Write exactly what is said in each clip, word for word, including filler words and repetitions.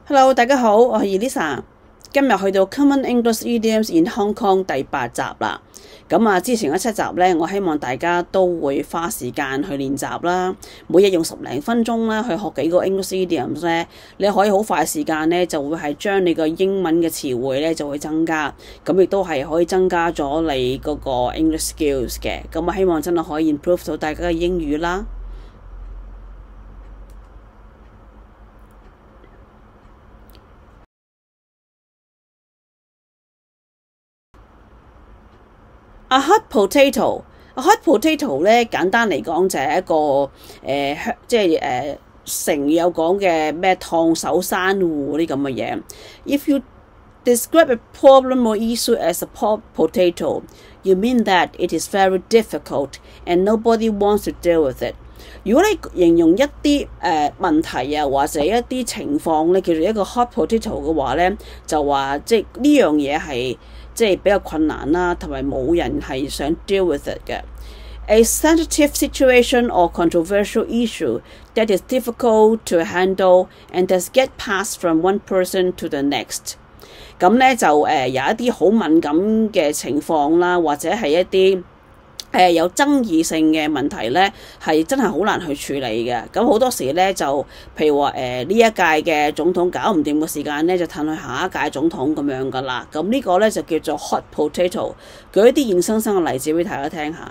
Hello，大家好，我係 Elisa。今日去到 Common English Idioms in Hong Kong 第八集啦。咁啊，之前嗰七集呢，我希望大家都會花時間去練習啦。每日用十零分鐘啦，去學幾個 English Idioms 呢，你可以好快時間呢，就會係將你個英文嘅詞彙呢就會增加。咁亦都係可以增加咗你嗰個 English skills 嘅。咁我希望真係可以 improve 到大家嘅英語啦。A hot potato，a hot potato 咧，簡單嚟講就係一個誒、呃，即係誒、呃、成語有講嘅咩燙手山芋啲咁嘅嘢。If you describe a problem or issue as a hot potato, you mean that it is very difficult and nobody wants to deal with it。如果你形容一啲誒、呃、問題啊，或者一啲情況咧，叫做一個 hot potato 嘅話咧，就話即係呢樣嘢係即係比較困難啦，同埋冇人係想 deal with it 嘅。A sensitive situation or controversial issue that is difficult to handle and does get passed from one person to the next。咁咧就誒、呃、有一啲好敏感嘅情況啦，或者係一啲誒、呃、有爭議性嘅問題咧，係真係好難去處理嘅。咁好多時咧就，譬如話誒呢一屆嘅總統搞唔掂嘅時間咧，就褪去下一屆總統咁樣噶啦。咁呢個咧就叫做 hot potato。舉一啲現生生嘅例子俾大家聽下。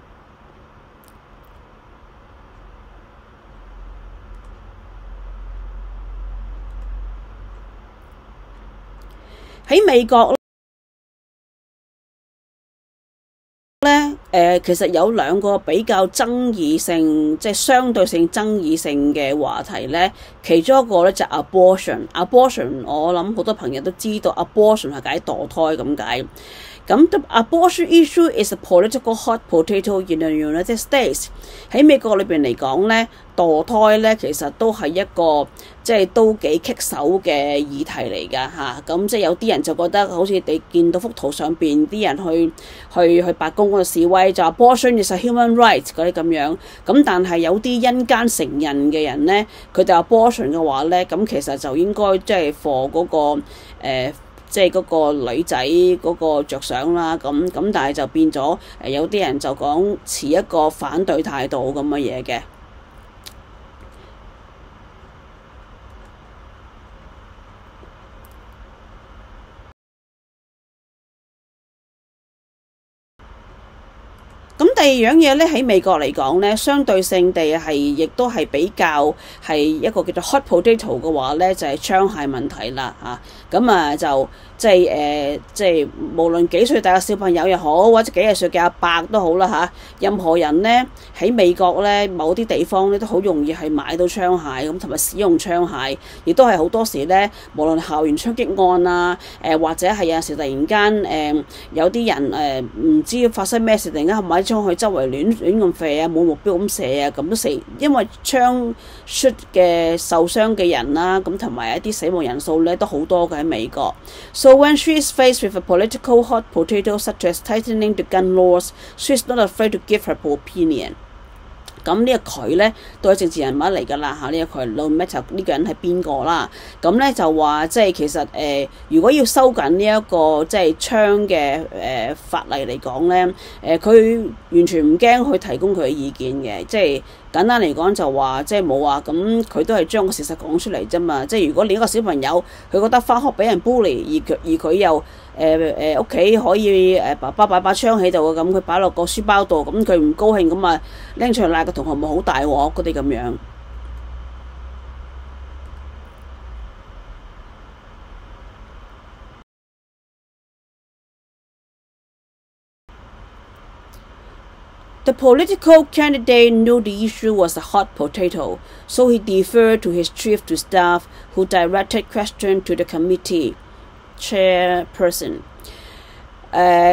喺美國咧，誒、呃、其實有兩個比較爭議性，即係相對性爭議性嘅話題咧。其中一個咧就係 abortion。abortion 我諗好多朋友都知道 ，abortion 係解墮胎咁解。咁 the abortion issue is a political hot potato in the United States。喺美國裏邊嚟講咧，墮胎咧其實都係一個即係都幾棘手嘅議題嚟㗎嚇。咁即係有啲人就覺得好似你見到幅圖上邊啲人去去去白宮嗰度示威，就 abortion is a human right 嗰啲咁樣。咁但係有啲因姦承認嘅人咧，佢哋 abortion 嘅話咧，咁其實就應該即係 for 嗰個、呃即係嗰個女仔嗰個着想啦，咁咁但係就變咗誒有啲人就講持一個反對態度咁嘅嘢嘅。咁第二樣嘢咧喺美國嚟講咧，相對性地係亦都係比較係一個叫做 hot potato 嘅話咧，就係、是、槍械問題啦嚇。咁啊就即係誒，即係無論幾歲大嘅小朋友又好，或者幾廿歲嘅阿伯都好啦嚇。任何人咧喺美國咧，某啲地方咧都好容易係買到槍械咁，同埋使用槍械，亦都係好多時咧，無論校園槍擊案啊，誒、呃、或者係有陣時突然間誒、呃、有啲人誒唔、呃、知發生咩事，突然間買槍去周圍亂亂咁射啊，冇目標咁射啊，咁都死，因為槍 shoot 嘅受傷嘅人啦，咁同埋一啲死亡人數咧都好多嘅喺美國。So when she is faced with a political hot potato such as tightening the gun laws, she is not afraid to give her opinion。咁呢個佢咧都係政治人物嚟㗎啦嚇，呢、這個佢 no matter 呢個人係邊個啦。咁咧就話即係其實誒、呃，如果要收緊呢一個即係槍嘅誒法例嚟講咧，誒、呃、佢完全唔驚去提供佢嘅意見嘅，即係。簡單嚟講就話即係冇話咁，佢都係將個事實講出嚟啫嘛。即係如果連一個小朋友佢覺得返學俾人 bully， 而佢而佢又誒誒屋企可以誒爸爸擺把槍喺度嘅咁，佢擺落個書包度，咁佢唔高興咁啊拎出嚟鬧個同學咪好大鑊嗰啲咁樣。The political candidate knew the issue was a hot potato, so he deferred to his chief of staff, who directed question to the committee chairperson. 誒、uh,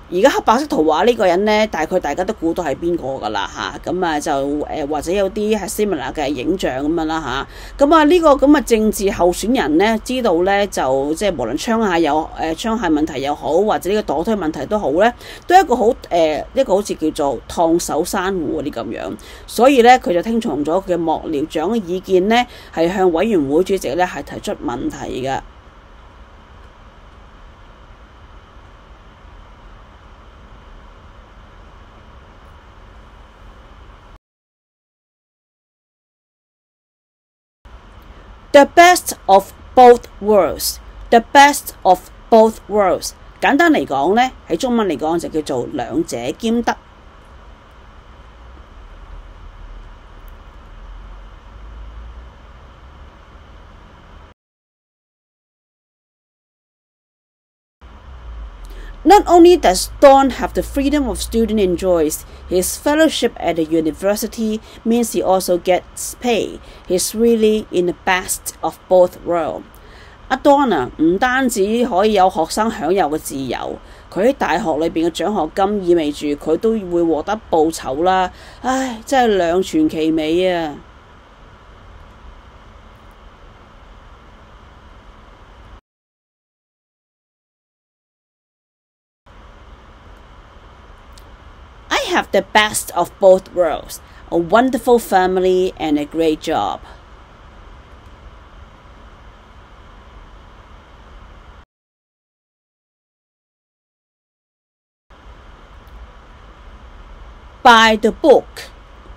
而家黑白色圖畫呢個人呢，大概大家都估到係邊個㗎啦嚇，咁啊就誒、呃、或者有啲係 similar 嘅影像咁樣啦嚇，咁啊呢個咁嘅政治候選人呢，知道呢，就即係無論槍械有誒、呃、槍械問題又好，或者呢個墮胎問題都好呢，都係一個好誒、呃、一個好似叫做燙手山芋啲咁樣，所以呢，佢就聽從咗佢嘅幕僚長嘅意見呢，係向委員會主席呢係提出問題嘅。The best of both worlds. The best of both worlds. 簡單嚟講呢，喺中文嚟講就叫做兩者兼得。Not only does Don have the freedom of student enjoys, his fellowship at the university means he also gets pay. He's really in the best of both worlds. 阿 Don 啊，唔單止可以有學生享有嘅自由，佢喺大學裏邊嘅獎學金意味住佢都會獲得報酬啦。唉，真係兩全其美啊！I have the best of both worlds, a wonderful family and a great job. By the book.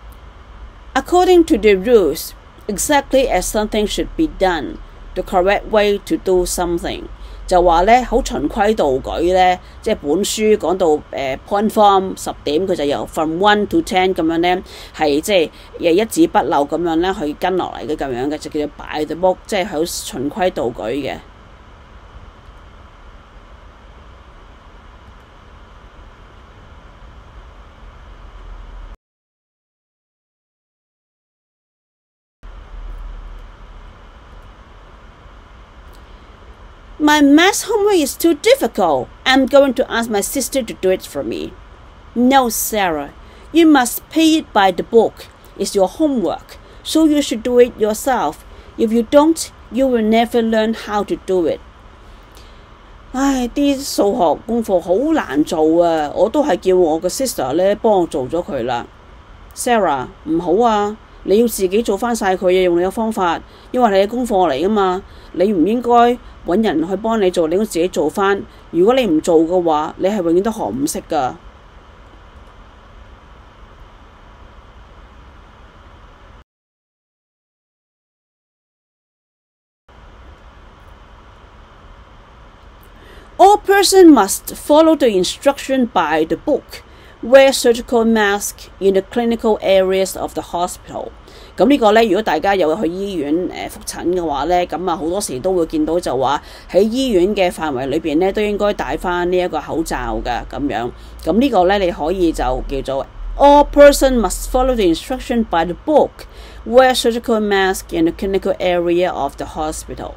According to the rules, exactly as something should be done, the correct way to do something.就話咧好循規蹈矩咧，即係本書講到誒、呃、point form 十點，佢就由 from one to ten 咁樣咧，係即係誒一字不漏咁樣咧去跟落嚟嘅咁樣嘅，就叫做 by the book， 即係好循規蹈矩嘅。My math homework is too difficult. I'm going to ask my sister to do it for me. No, Sarah. You must pay it by the book. It's your homework, so you should do it yourself. If you don't, you will never learn how to do it. 唉，啲數學功課好難做啊！我都係叫我嘅 sister 咧幫我做咗佢啦。Sarah， 唔好啊！你要自己做翻晒佢嘅，用你嘅方法，因為你嘅功課嚟噶嘛。你唔應該揾人去幫你做，你應該自己做翻。如果你唔做嘅話，你係永遠都學唔識噶。All person must follow the instruction by the book. Wear surgical mask in the clinical areas of the hospital. 咁呢個呢，如果大家有去醫院誒覆診嘅話呢，咁啊好多時都會見到就話喺醫院嘅範圍裏邊呢，都應該戴翻呢一個口罩㗎咁樣。咁呢個呢，你可以就叫做 All person must follow the instruction by the book. Wear surgical mask in the clinical area of the hospital.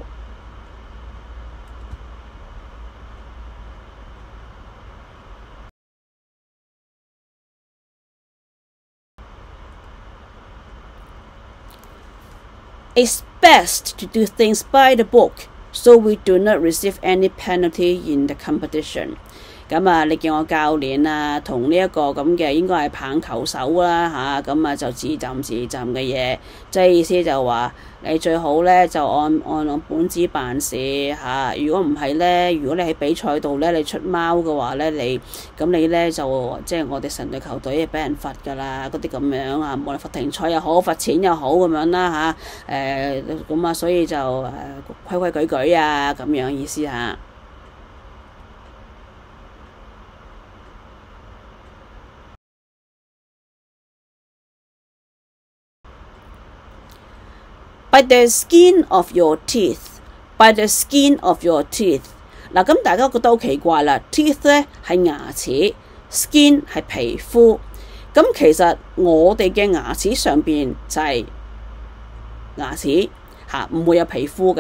It's best to do things by the book, so we do not receive any penalty in the competition. 咁啊，你見我教練啊，同呢一個咁嘅應該係棒球手啦嚇，咁啊就自浸自浸嘅嘢，即係意思就話你最好咧就按按本子辦事嚇。如果唔係咧，如果你喺比賽度咧你出貓嘅話咧，你咁你咧就即係我哋神隊球隊俾人罰㗎啦，嗰啲咁樣啊，無論罰停賽又好，罰錢又好咁樣啦嚇。誒咁啊，所以就誒規規矩矩啊咁樣意思嚇。By the skin of your teeth, by the skin of your teeth。嗱，咁大家覺得好奇怪啦 ，teeth 咧係牙齒 ，skin 係皮膚。咁其實我哋嘅牙齒上邊就係牙齒嚇，唔會有皮膚嘅。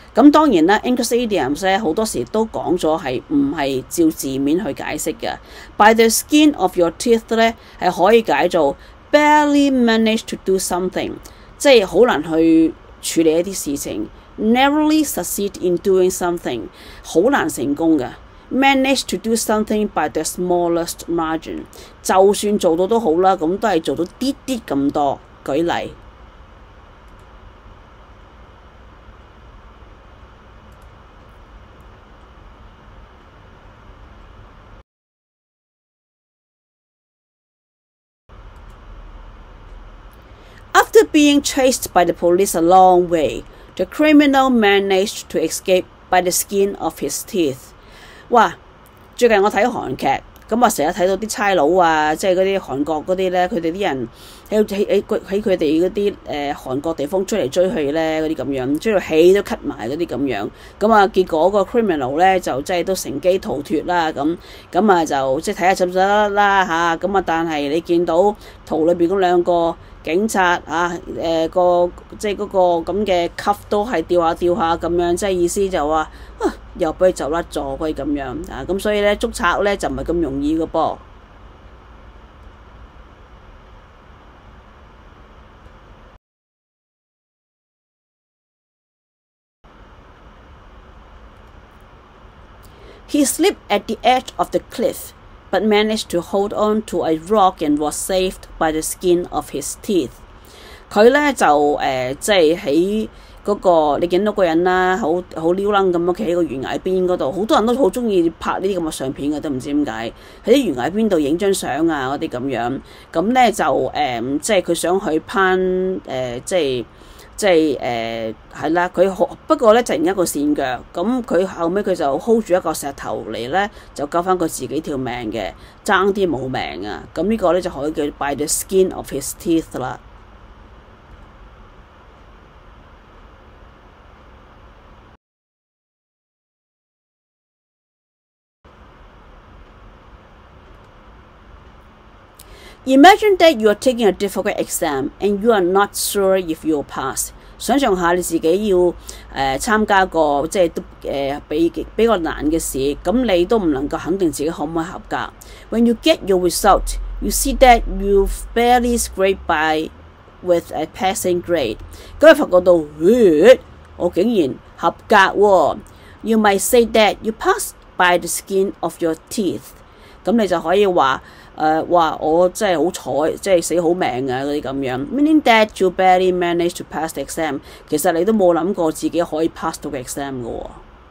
咁當然啦 ，English idioms 咧好多時都講咗係唔係照字面去解釋嘅。By the skin of your teeth 咧係可以解做 barely manage to do something， 即係好難去處理一啲事情。Narrowly succeed in doing something， 好難成功嘅。Manage to do something by the smallest margin， 就算做到都好啦，咁都係做到啲啲咁多。舉例。After being chased by the police a long way, the criminal managed to escape by the skin of his teeth. 哇！最近我睇韓劇，咁啊成日睇到啲差佬啊，即係嗰啲韓國嗰啲咧，佢哋啲人喺喺喺喺佢哋嗰啲誒韓國地方追嚟追去咧，嗰啲咁樣追到氣都咳埋嗰啲咁樣，咁啊結果個 criminal 咧就即係都乘機逃脫啦，咁咁啊就即係睇下執唔執得啦嚇，咁啊但係你見到圖裏邊嗰兩個警察啊誒、呃、個即係嗰個咁嘅級都係掉下掉下咁樣，即係意思就話啊又俾佢走甩咗佢咁樣啊，咁所以咧捉賊咧就唔係咁容易嘅噃。He slipped at the edge of the cliff, but managed to hold on to a rock and was saved by the skin of his teeth. 佢咧就誒、呃、即係喺嗰個你見到個人啦，好好撩楞咁企喺個懸崖邊嗰度，好多人都好中意拍呢啲咁嘅相片嘅，都唔知點解喺啲懸崖邊度影張相啊嗰啲咁樣。咁咧就誒、呃、即係佢想去攀誒、呃、即係。即係誒係啦，佢好不過咧就係一個跣腳，咁佢後尾佢就 hold 住一個石頭嚟咧，就救翻佢自己條命嘅，爭啲冇命啊！咁呢個咧就可以叫 by the skin of his teeth 啦。Imagine that you are taking a difficult exam and you are not sure if you'll pass. 想象下你自己要誒、呃、參加個即係都誒比比較難嘅試，咁你都唔能夠肯定自己可唔可以合格。When you get your result, you see that you've barely scraped by with a passing grade。咁你發覺到，咦，我竟然合格喎。You might say that you passed by the skin of your teeth。咁你就可以話。誒話、呃、我真係好彩，即係死好命啊嗰啲咁樣 ，meaning that you barely managed to pass the exam。其實你都冇諗過自己可以 pass 到個 exam 嘅喎。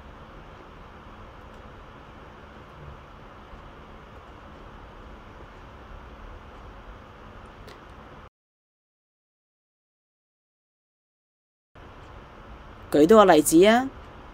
舉多個例子啊！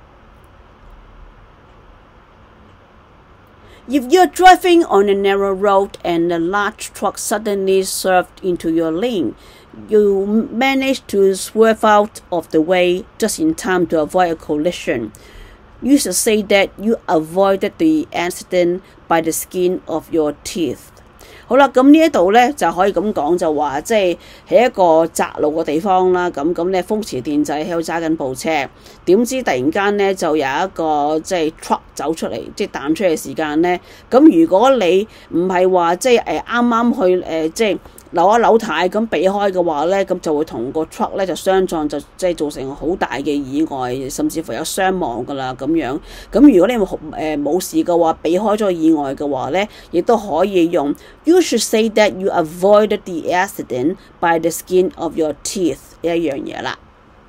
If you're driving on a narrow road and a large truck suddenly swerved into your lane, you manage to swerve out of the way just in time to avoid a collision. You should say that you avoided the accident by the skin of your teeth. 好啦，咁呢一度咧就可以咁講，就話即係喺一個窄路嘅地方啦，咁咁咧風馳電掣喺度揸緊部車，點知突然間咧就有一個即係 truck 走出嚟，即係彈出嚟嘅時間咧，咁如果你唔係話即係誒啱啱去誒、呃、即係扭一扭軚咁避開嘅話咧，咁就會同個 truck 咧就相撞，就即係造成好大嘅意外，甚至乎有傷亡㗎啦咁樣。咁如果你誒冇、呃、事嘅話，避開咗意外嘅話咧，亦都可以用 You should say that you avoided the accident by the skin of your teeth 呢一樣嘢啦。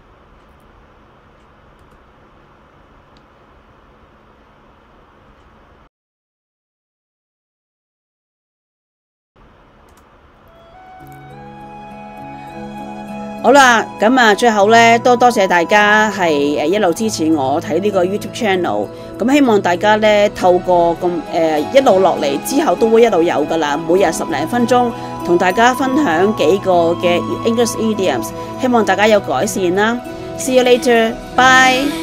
好啦，咁啊，最後咧都多謝大家係誒一路支持我睇呢個 YouTube channel。咁希望大家咧透過咁誒、呃、一路落嚟之後都會一路有噶啦，每日十零分鐘同大家分享幾個嘅 English idioms， 希望大家有改善啦。See you later, bye.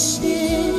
心。